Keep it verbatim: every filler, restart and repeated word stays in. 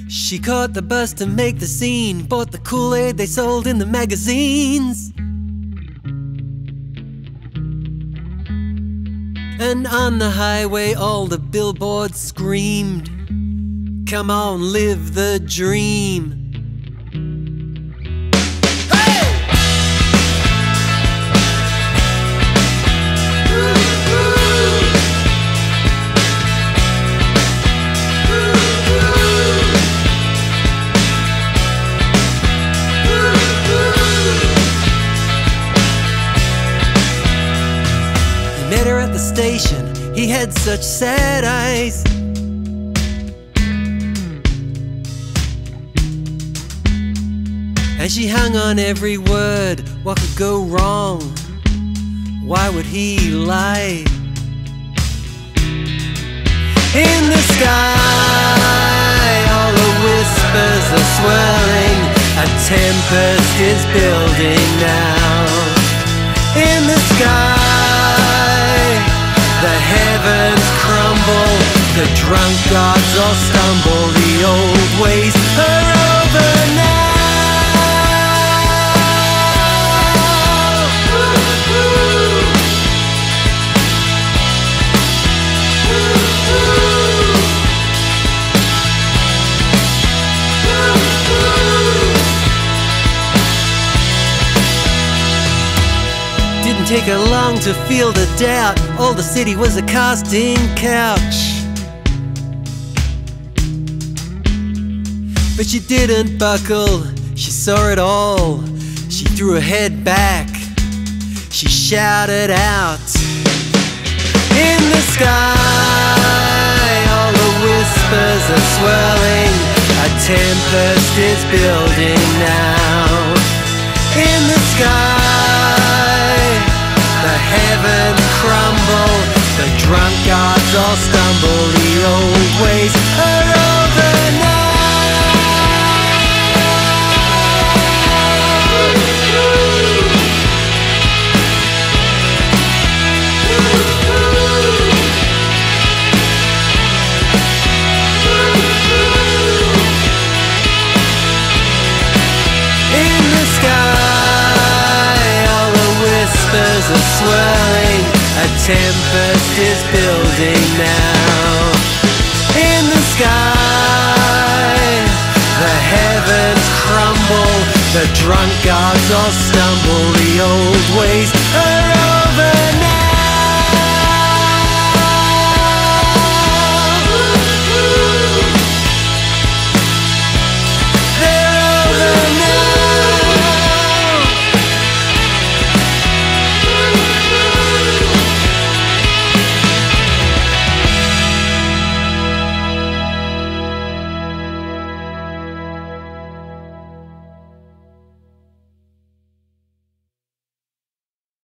She caught the bus to make the scene, bought the Kool-Aid they sold in the magazines. And on the highway all the billboards screamed, "Come on, live the dream." Met her at the station, he had such sad eyes. And she hung on every word, what could go wrong? Why would he lie? In the sky, all the whispers are swirling, a tempest is building now. In the sky, the heavens crumble, the drunk gods all stumble, the old ways are over now. Didn't take her long to feel the doubt, all the city was a casting couch. But she didn't buckle, she saw it all. She threw her head back, she shouted out. In the sky, all the whispers are swirling, a tempest is building now. In the sky, the heavens crumble, the drunk gods all stumble, the old ways are over now. In the sky, all the whispers are swirling, a tempest is building now. In the sky, the heavens crumble, the drunk gods all stumble, the old ways are